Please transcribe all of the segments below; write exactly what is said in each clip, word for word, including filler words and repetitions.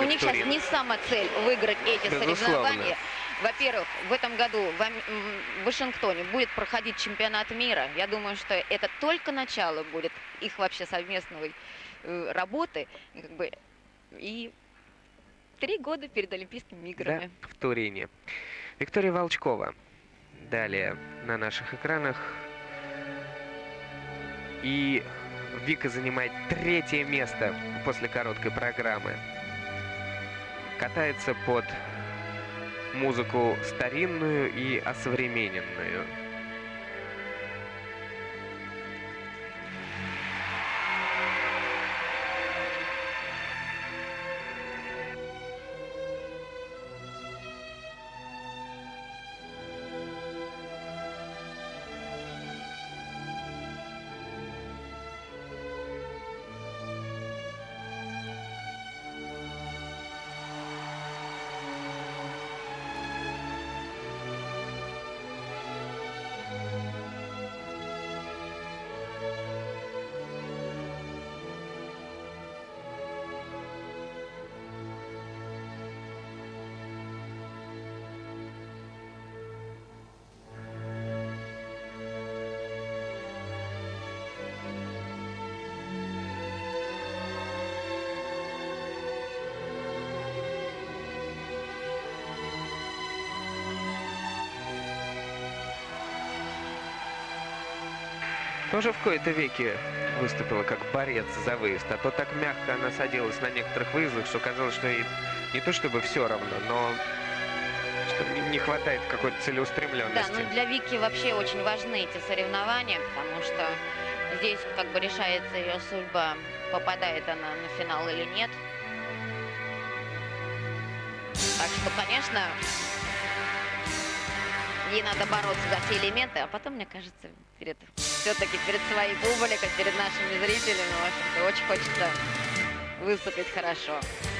у них сейчас не сама цель выиграть эти Безусловно. соревнования. Во-первых, в этом году в, Ам- в Вашингтоне будет проходить чемпионат мира. Я думаю, что это только начало будет их вообще совместной э, работы. И Как бы, и три года перед Олимпийскими играми. Да, в Турине. Виктория Волчкова. Далее на наших экранах. И Вика занимает третье место после короткой программы. Катается под музыку старинную и осовремененную. Тоже в кои-то веки выступила как борец за выезд, а то так мягко она садилась на некоторых выездах, что казалось, что ей не то чтобы все равно, но что не- не хватает какой-то Да, целеустремленности. ну для Вики вообще очень важны эти соревнования, потому что здесь как бы решается ее судьба, попадает она на финал или нет. Так что, конечно, ей надо бороться за все элементы, а потом, мне кажется, перед все-таки перед своей публикой, перед нашими зрителями, в общем-то, очень хочется выступить хорошо.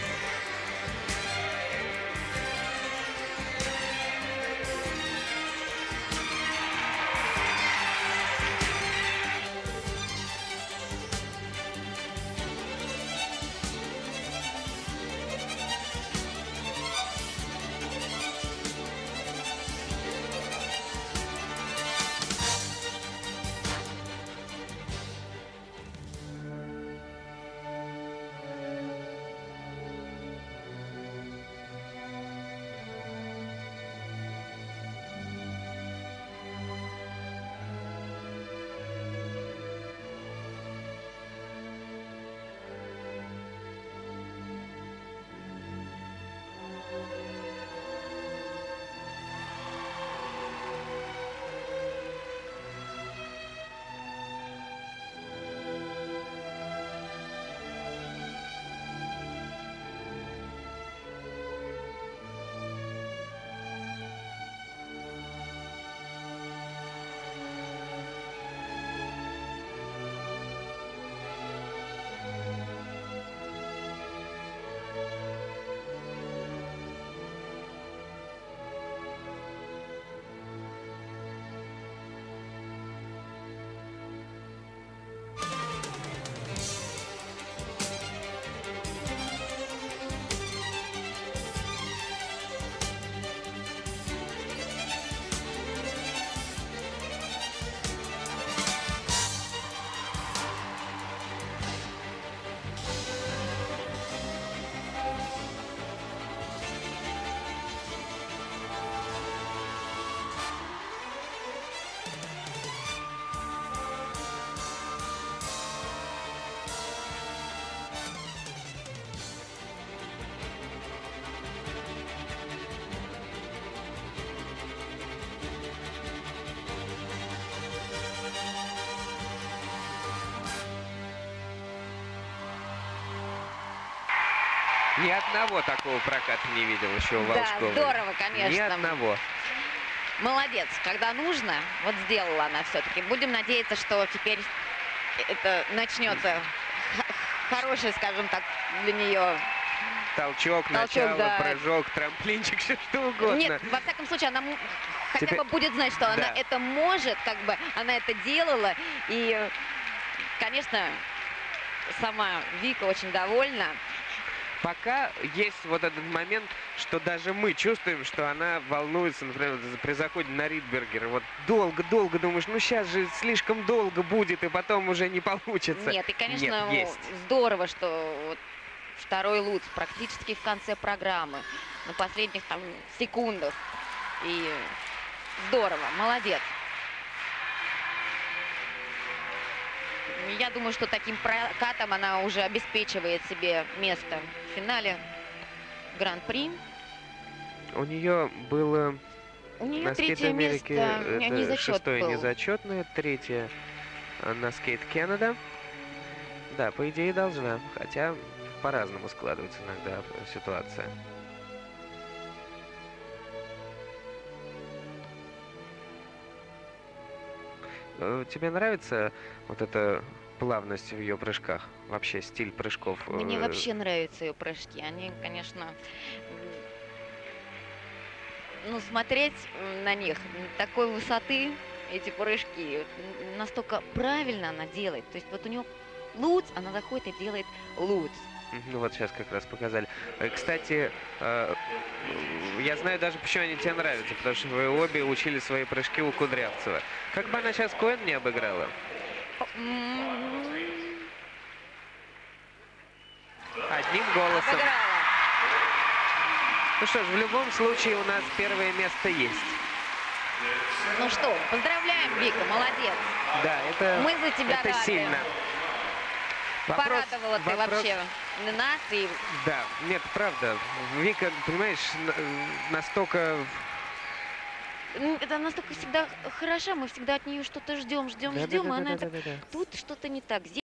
Ни одного такого проката не видел еще у Да, Волчковой. здорово, конечно. Ни одного. Молодец, когда нужно, вот сделала она все-таки. Будем надеяться, что теперь это начнется х- хороший, скажем так, для нее. Толчок, Толчок, начало, да. прыжок, трамплинчик, все что угодно. Нет, во всяком случае, она м- хотя Теперь- бы будет знать, что она Да. это может, как бы она это делала. И, конечно, сама Вика очень довольна. Пока есть вот этот момент, что даже мы чувствуем, что она волнуется, например, при заходе на Ридбергера. Вот долго-долго думаешь, ну сейчас же слишком долго будет, и потом уже не получится. Нет, и, конечно, Нет, есть. здорово, что вот второй луц практически в конце программы, на последних там секундах. И здорово, молодец. Я думаю, что таким прокатом она уже обеспечивает себе место в финале Гран-при. У нее было У нее на третье скейт-Америке место, не, не это зачет шестое был. незачетное, третье на скейт Канада. Да, по идее должна, хотя по-разному складывается иногда ситуация. Тебе нравится вот эта плавность в ее прыжках? Вообще стиль прыжков? Мне вообще нравятся ее прыжки. Они, конечно, ну, смотреть на них такой высоты, эти прыжки, настолько правильно она делает. То есть вот у нее луц, она заходит и делает луц. Ну вот сейчас как раз показали. Кстати, я знаю даже, почему они тебе нравятся, потому что вы обе учили свои прыжки у Кудрявцева. Как бы она сейчас Коэн не обыграла? Одним голосом. Обыграла. Ну что ж, в любом случае у нас первое место есть. Ну что, поздравляем, Вика, молодец. Да, это, Мы за тебя это рады. сильно. Вопрос, Порадовала ты вопрос... вообще нас и... Да, нет, правда. Вика, понимаешь, настолько... Это настолько всегда хороша, мы всегда от нее что-то ждем, ждем, Да, ждем, да, да, и она да, это... да, да, да. Тут что-то не так.